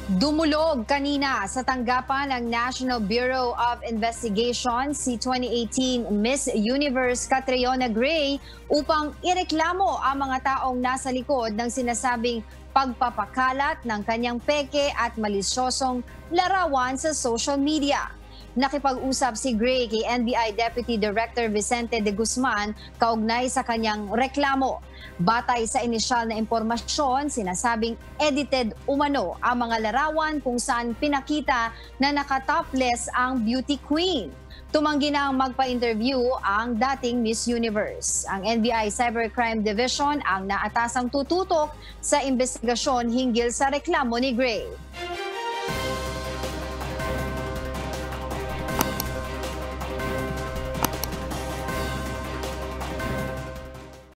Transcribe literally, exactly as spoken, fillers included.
Dumulog kanina sa tanggapan ng National Bureau of Investigation si twenty eighteen Miss Universe Catriona Gray upang ireklamo ang mga taong nasa likod ng sinasabing pagpapakalat ng kanyang peke at malisyosong larawan sa social media. Nakipag-usap si Gray kay N B I Deputy Director Vicente de Guzman kaugnay sa kanyang reklamo. Batay sa inisyal na impormasyon, sinasabing edited umano ang mga larawan kung saan pinakita na nakatopless ang beauty queen. Tumanggi na ang magpa-interview ang dating Miss Universe. Ang N B I Cybercrime Division ang naatasang tututok sa investigasyon hinggil sa reklamo ni Gray.